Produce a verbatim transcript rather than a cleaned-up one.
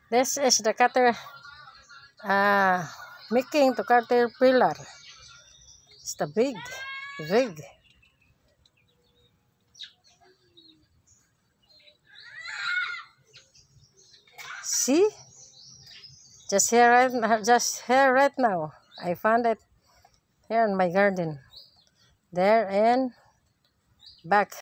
This is the cater uh, making to caterpillar. It's the big, big. See? Just here right, just here right now. I found it here in my garden. There and back.